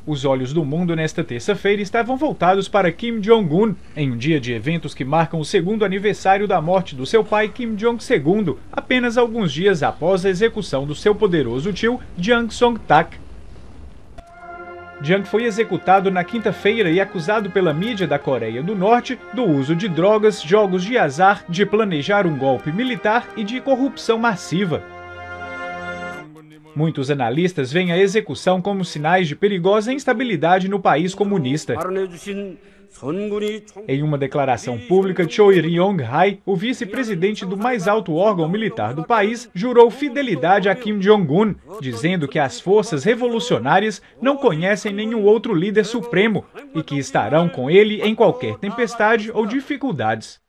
Os olhos do mundo nesta terça-feira estavam voltados para Kim Jong-un, em um dia de eventos que marcam o segundo aniversário da morte do seu pai Kim Jong-II, apenas alguns dias após a execução do seu poderoso tio Jang Song-tak. Jang foi executado na quinta-feira e acusado pela mídia da Coreia do Norte do uso de drogas, jogos de azar, de planejar um golpe militar e de corrupção massiva. Muitos analistas veem a execução como sinais de perigosa instabilidade no país comunista. Em uma declaração pública, Choi Ryong-hae, o vice-presidente do mais alto órgão militar do país, jurou fidelidade a Kim Jong-un, dizendo que as forças revolucionárias não conhecem nenhum outro líder supremo e que estarão com ele em qualquer tempestade ou dificuldades.